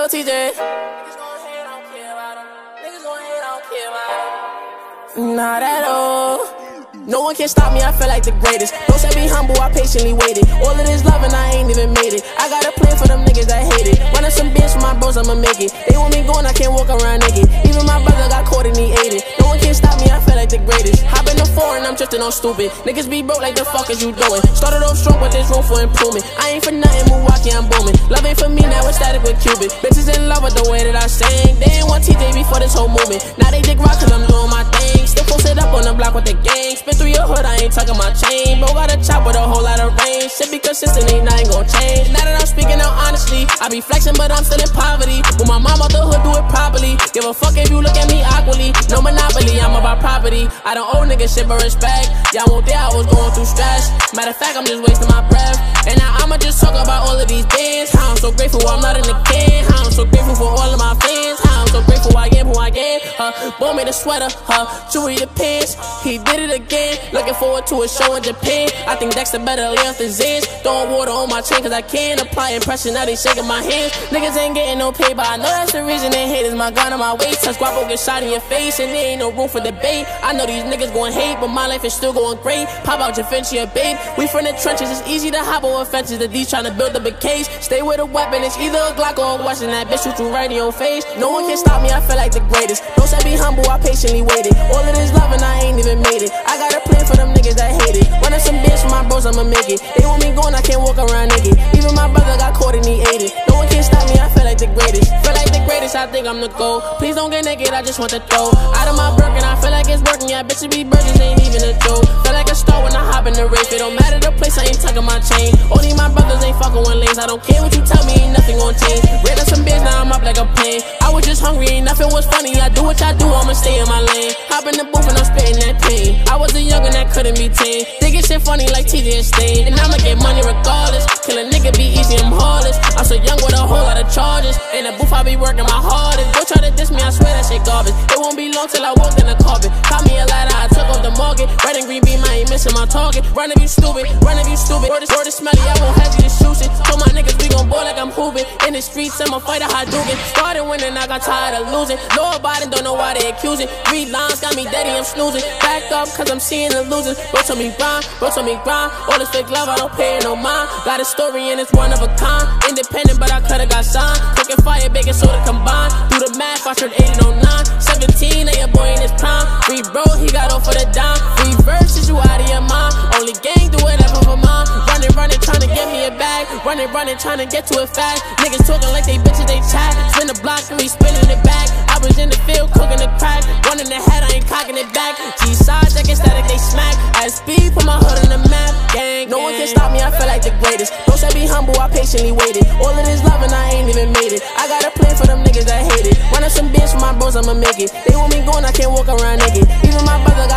Lil TJay. Niggas gon' hate, I don't care about them. Niggas gon' hate, I don't care about them. Not at all. No one can stop me, I feel like the greatest. Don't say be humble, I patiently waited. All of this love and I ain't even made it. I got a plan for them niggas that hate it. Running some bitch for my bros, I'ma make it. They want me going, I can't walk around naked. Even my brother got caught and he ate it. No one can stop me, I feel like the greatest. Hop in the foreign, I'm drifting on stupid. Niggas be broke like the fuck is you doing? Started off strong, but there's room for improvement. I ain't for nothing, Milwaukee, I'm booming. Love ain't for me, now it's static with Cuban. Bitches in love with the way that I sing. They ain't want TJ before this whole movement. Now they dig rock cause I'm doing my thing. Still posted up on the block with the gang. Spin through your hood, I ain't tucking my chain. Bro got a chop with a whole lot of range. Shit be consistent, ain't nothing gon' change. Now that I'm speaking out honestly, I be flexing but I'm still in poverty. When my mom out the hood, do it properly. Give a fuck if you look at me awkwardly. No monopoly, I'm about property. I don't owe niggas shit but respect. Y'all won't think I was going through stress. Matter of fact, I'm just wasting my breath. And now I'ma just talk about all of these things. How I'm so grateful I'm not in the can. How I'm so grateful for all of my fans. How I'm so grateful I am who I am. Bought me the sweater, jewelry, the pants. He did it again. Looking forward to a show in Japan. I think Dexter better lay off the Zans. Throwing water on my chain cause I can apply impression. Now they shaking my hands. Niggas ain't getting no pay, but I know that's the reason they hate is my gun on my waist. Touch guapo get shot in your face and there ain't no room for debate. I know these niggas gon' hate, but my life is still going great. Pop out your Vinci, babe. We from the trenches, it's easy to hop over fences. The D's trying to build up a case. Stay with a weapon, it's either a Glock or a Western. That bitch shoot you right in your face. No one can stop me, I feel like the greatest. Don't say be humble, I patiently waited. All of this love and I ain't even made it. I got a plan for them niggas that hate it. Running some bitch for my bros, I'ma make it. They want me going, I can't walk around naked. Even my brother got caught and he ate it. No one can stop me, I feel like the greatest. Feel like the greatest, I think I'm the GOAT. Please don't get naked, I just want to throw out of my Birkin, I feel like it's working. Yeah, bitches be burgers, ain't even a joke. Feel like a star when I hop in the race. It don't matter the place, I ain't tucking my chain. Only my brothers ain't fucking one lanes. I don't care what you tell me, ain't nothing gon' change. Ran up some bitch, now I'm up like a plane. I was just hungry, ain't nothing was funny. I do what I do, I'ma stay in my lane. Hop in the booth and I'm spitting that pain. I was a youngin' that couldn't be tamed. Thinking shit funny like TJ and Stain. And I'ma get money regardless. Kill a nigga be easy, I'm heartless. I'm so young with a whole lot of charges. In the booth I be working my hardest. Don't try to diss me, I swear that shit garbage. It won't be long till I walk in the carpet. Caught me a ladder, I took off the market. Red and green beam, I ain't missing my target. Run if you stupid, run if you stupid. Word is smelly, I won't have you to shoot it. Told my niggas we gon' ball like I'm hooping. In the streets, I'm a fighter, Hadouken. Started winning, I got tired of losing. Lord Biden don't know why they accusing. 3 lines got me daddy, I'm snoozing. Back up, cause I'm seeing the losers. Bro told me grind, bro told me grind. All this fake love, I don't pay no mind. Got a story and it's one of a kind. Independent, but I coulda got signed. Cooking fire, baking soda combined. Do the math, I turned 8 and 09. 17, now your boy in his prime. Free bro, he got off for the dime. Free verses, you out of your mind. Only gang do whatever for mine. Running, trying to get me a bag. Running, trying to get to it fast. Niggas talking like they bitches, they chat. Spin the block and we spinning it back. I was in the field cooking the crack. Running the head, I ain't cocking it back. G-sides, like static, they smack. At speed, put my hood on the map. Gang, no one can stop me, I feel like the greatest. Don't say be humble, I patiently waited. All of this love and I ain't even made it. I got a plan for them niggas that hate it. Run up some bitch for my bros, I'ma make it. They want me going, I can't walk around naked. Even my brother got